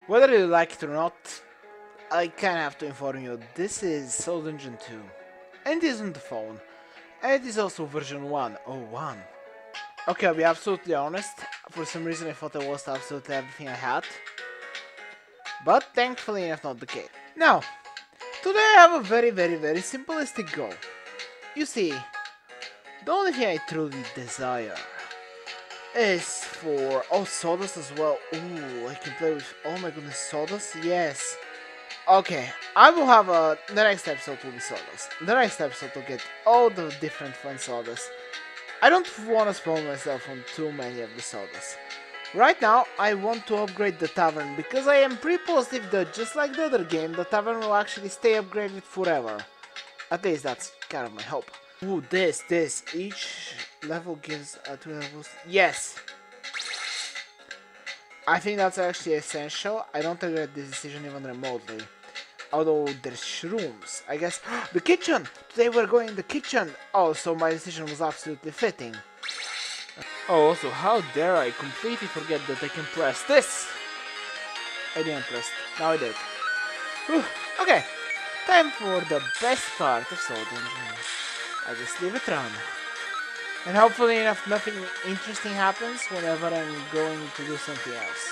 Whether you like it or not, I kinda have to inform you, this is Soul Dungeon 2. And it is on the phone. And it is also version 101. Okay, I'll be absolutely honest. For some reason I thought I lost absolutely everything I had. But thankfully enough not the case. Now, today I have a very simplistic goal. You see, the only thing I truly desire is for... oh, Sawdust as well. Ooh, I can play with... oh my goodness, Sawdust? Yes. Okay, I will have a... the next episode will be Sawdust. The next episode will get all the different fun Sawdust. I don't want to spoil myself on too many of the Sawdust. Right now, I want to upgrade the tavern because I am pretty positive that just like the other game, the tavern will actually stay upgraded forever. At least that's kind of my hope. Ooh, this. Each level gives 2 levels. Yes! I think that's actually essential. I don't regret this decision even remotely. Although there's shrooms. I guess... the kitchen! Today we're going in the kitchen! Oh, so my decision was absolutely fitting. Oh, also, how dare I completely forget that I can press this! I didn't press it. Now I did. Whew. Okay, time for the best part of Soul Dungeon. I just leave it run. And hopefully enough nothing interesting happens whenever I'm going to do something else.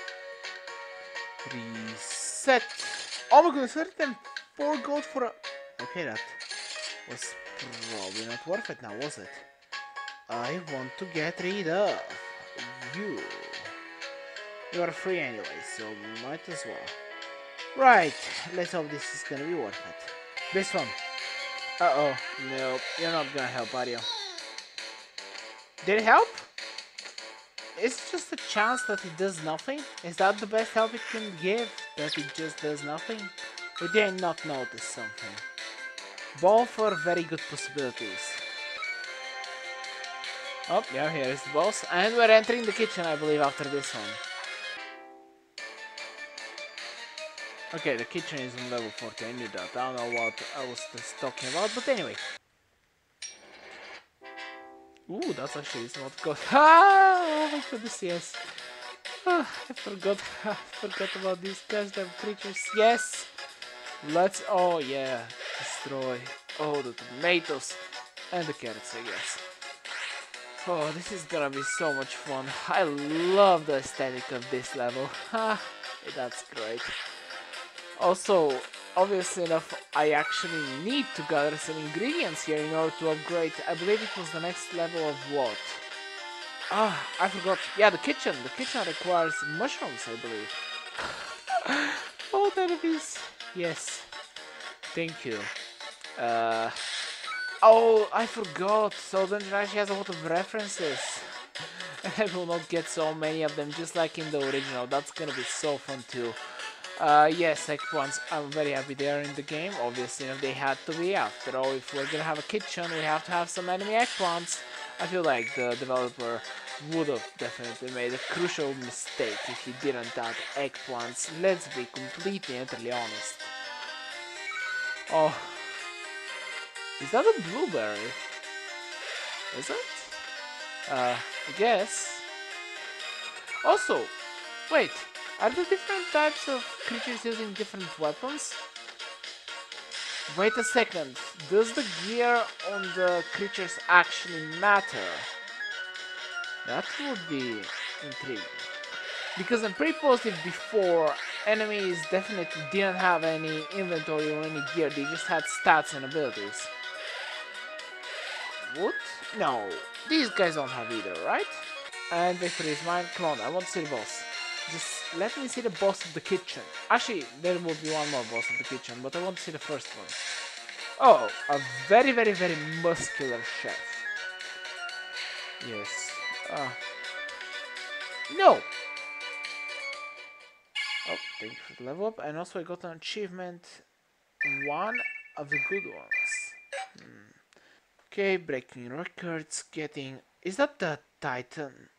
Reset. Oh my goodness, 34 gold for a... okay, that was probably not worth it now, was it? I want to get rid of you. You are free anyway, so might as well. Right, let's hope this is gonna be worth it. This one. Uh-oh, no, you're not gonna help, are you? Did it help? Is it just a chance that it does nothing? Is that the best help it can give? That it just does nothing? Or did I not notice something? Both are very good possibilities. Oh, yeah, here is the boss. And we're entering the kitchen, I believe, after this one. Okay, the kitchen is on level 40, I knew that. I don't know what I was just talking about, but anyway. Ooh, that's actually not good. Ah, oh my goodness, yes. Ah, I forgot about these goddamn creatures. Yes! Let's, oh yeah, destroy all the tomatoes and the carrots, I guess. Oh, this is gonna be so much fun. I love the aesthetic of this level. Ha, that's great. Also, obviously enough, I actually need to gather some ingredients here in order to upgrade. I believe it was the next level of what? Ah, I forgot. Yeah, the kitchen. The kitchen requires mushrooms, I believe. Oh, enemies. Yes. Thank you. Oh, I forgot. So Dungeon actually has a lot of references. And I will not get so many of them, just like in the original. That's gonna be so fun too. Yes, eggplants, I'm very happy they are in the game. Obviously, they had to be. After all, if we're gonna have a kitchen, we have to have some enemy eggplants. I feel like the developer would have definitely made a crucial mistake if he didn't add eggplants. Let's be completely and utterly honest. Oh, is that a blueberry? Is it? I guess. Also, wait. Are the different types of creatures using different weapons? Wait a second, does the gear on the creatures actually matter? That would be intriguing. Because I'm pretty positive before, enemies definitely didn't have any inventory or any gear, they just had stats and abilities. What? No, these guys don't have either, right? And victory is mine, come on, I want to see the boss. Just let me see the boss of the kitchen. Actually, there will be one more boss of the kitchen, but I want to see the first one. Oh, a very muscular chef. Yes. No! Oh, thank you for the level up. And also I got an achievement. One of the good ones. Okay, breaking records, getting... Is that the Titan?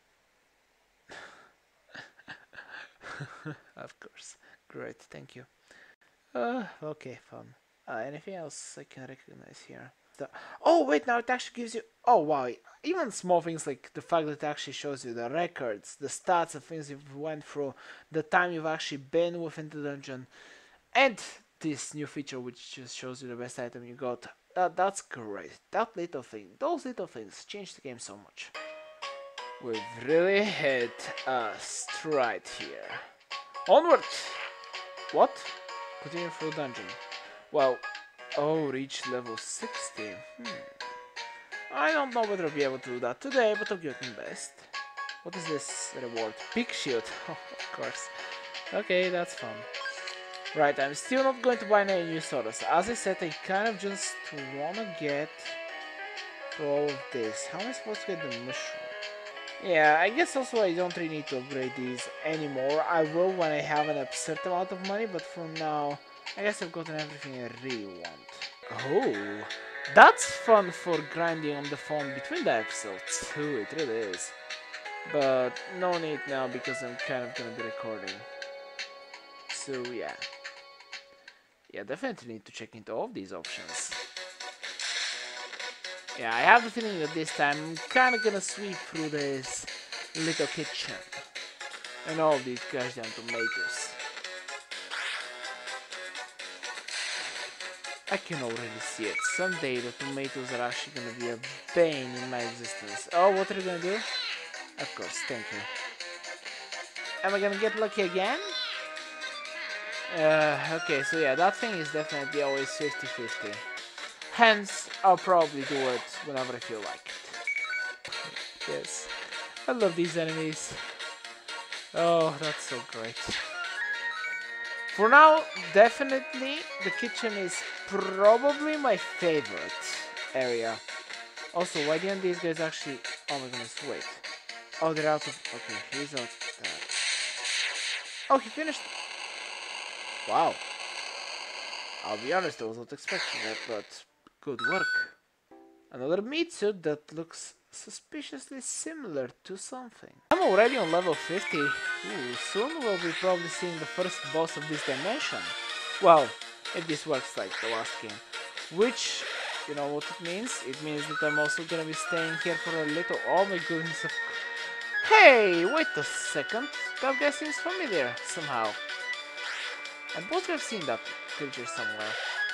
Of course. Great, thank you. Okay, fun. Anything else I can recognize here? Oh wait, now it actually gives you... Oh wow, even small things like the fact that it actually shows you the records, the stats of things you've went through, the time you've actually been within the dungeon, and this new feature which just shows you the best item you got. That's great. That little thing, those little things changed the game so much. We've really hit a stride here. Onward! What? Continue through dungeon. Well, oh, reach level 60. I don't know whether I'll be able to do that today, but I'll give it my best. What is this reward? Peak shield. Oh, of course. Okay, that's fun. Right, I'm still not going to buy any new sodas. As I said, I kind of just wanna get all of this. How am I supposed to get the mushroom? Yeah, I guess also I don't really need to upgrade these anymore. I will when I have an absurd amount of money, but for now, I guess I've gotten everything I really want. Oh, that's fun for grinding on the phone between the episodes too, it really is. But no need now because I'm kind of gonna be recording. So yeah. Yeah, definitely need to check into all of these options. Yeah, I have the feeling that this time I'm kind of gonna sweep through this little kitchen. And all these goddamn tomatoes. I can already see it. Someday the tomatoes are actually gonna be a bane in my existence. Oh, what are you gonna do? Of course, thank you. Am I gonna get lucky again? Okay, so yeah, that thing is definitely always 50-50. Hence, I'll probably do it whenever I feel like it. Yes, I love these enemies. Oh, that's so great. For now, definitely, the kitchen is probably my favorite area. Also, why didn't these guys actually... Oh my goodness, wait. Oh, they're out of... Okay, he's out of that. Oh, he finished... Wow. I'll be honest, I was not expecting that, but good work. Another meat suit that looks suspiciously similar to something. I'm already on level 50. Ooh, soon we'll be probably seeing the first boss of this dimension. Well, if this works like the last game. Which, you know what it means? It means that I'm also gonna be staying here for a little... Oh my goodness. Hey, wait a second. That guy seems familiar, somehow. I both have seen that creature somewhere.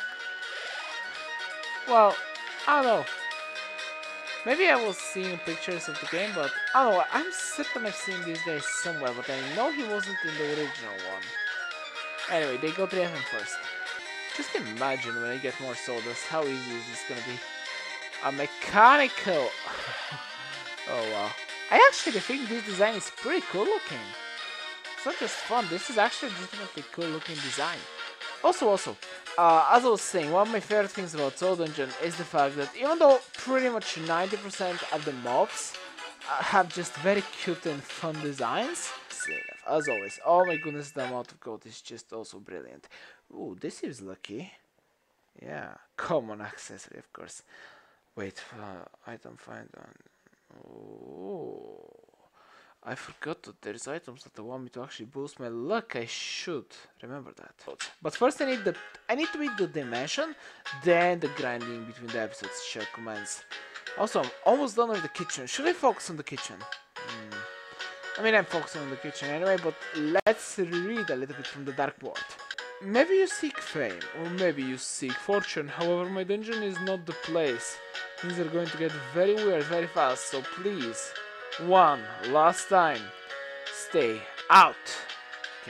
Well, I don't know. Maybe I was seeing pictures of the game, but I don't know. I'm certain I've seen these guys somewhere, but I know he wasn't in the original one. Anyway, they go 3 of them first. Just imagine when I get more sodas, how easy is this gonna be? A mechanical... Oh wow. I actually think this design is pretty cool looking. It's not just fun, this is actually a legitimately cool looking design. Also, as I was saying, one of my favorite things about Soul Dungeon is the fact that even though pretty much 90% of the mobs have just very cute and fun designs, as always, oh my goodness, the amount of gold is just also brilliant. Ooh, this is lucky. Yeah, common accessory, of course. Wait, item find on... Oh... I forgot that there's items that want me to actually boost my luck. I should remember that. But first I need to beat the dimension, then the grinding between the episodes shall commence. Also, I'm almost done with the kitchen. Should I focus on the kitchen? I mean, I'm focusing on the kitchen anyway, but let's read a little bit from the dartboard. Maybe you seek fame, or maybe you seek fortune. However, my dungeon is not the place. Things are going to get very weird very fast, so please... One last time, stay out. Okay.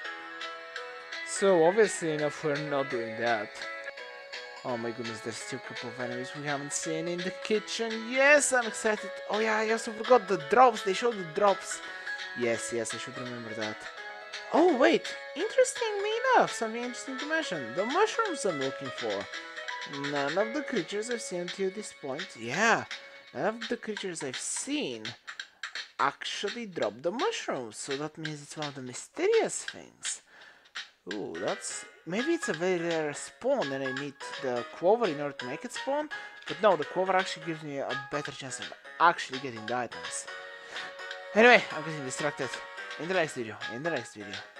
So obviously enough, we're not doing that. Oh my goodness, there's still a couple of enemies we haven't seen in the kitchen. Yes, I'm excited. Oh yeah, I also forgot the drops. They showed the drops. Yes, I should remember that. Oh wait, interestingly enough, something interesting to mention. The mushrooms I'm looking for. None of the creatures I've seen until this point. Yeah, none of the creatures I've seen actually drop the mushrooms, so that means it's one of the mysterious things. Ooh, that's... Maybe it's a very rare spawn and I need the Quover in order to make it spawn, but no, the Quover actually gives me a better chance of actually getting the items. Anyway, I'm getting distracted. In the next video.